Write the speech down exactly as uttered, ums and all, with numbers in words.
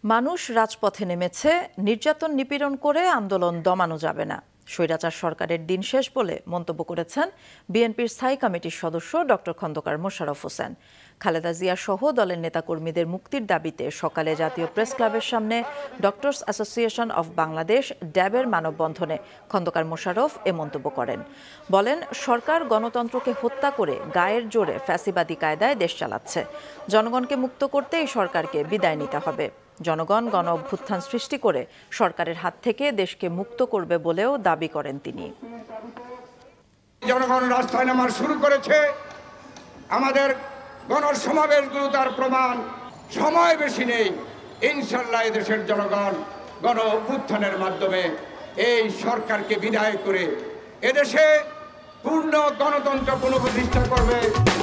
মানুষ রাজপথে নেমেছে, নির্যাতন নিপীড়ন করে আন্দোলন দমানো যাবে না। স্বৈরাচার সরকারের দিন শেষ বলে মন্তব্য করেছেন বিএনপির স্থায়ী কমিটির সদস্য ডক্টর খন্দকার মোশাররফ হোসেন। খালেদা জিয়া সহ দলের নেতাকর্মীদের মুক্তির দাবিতে সকালে জাতীয় প্রেস ক্লাবের সামনে ডক্টরস অ্যাসোসিয়েশন অফ বাংলাদেশ ড্যাবের মানববন্ধনে খন্দকার মোশাররফ এ মন্তব্য করেন। বলেন, সরকার গণতন্ত্রকে হত্যা করে গায়ের জোরে ফ্যাসিবাদী কায়দায় দেশ চালাচ্ছে। জনগণকে মুক্ত করতে এই সরকারকে বিদায় নিতে হবে। জনগণ গণ অভ্যুত্থান সৃষ্টি করে সরকারের হাত থেকে দেশকে মুক্ত করবে বলেও দাবি করেন তিনি। জনগণ রাস্তায় নামা শুরু করেছে। আমাদের গণসমাবেশগুলো তার প্রমাণ। সময় বেশি নেই, ইনশাল্লাহ এদেশের জনগণ গণ অভ্যুত্থানের মাধ্যমে এই সরকারকে বিদায় করে এদেশে পূর্ণ গণতন্ত্র পুনঃপ্রতিষ্ঠা করবে।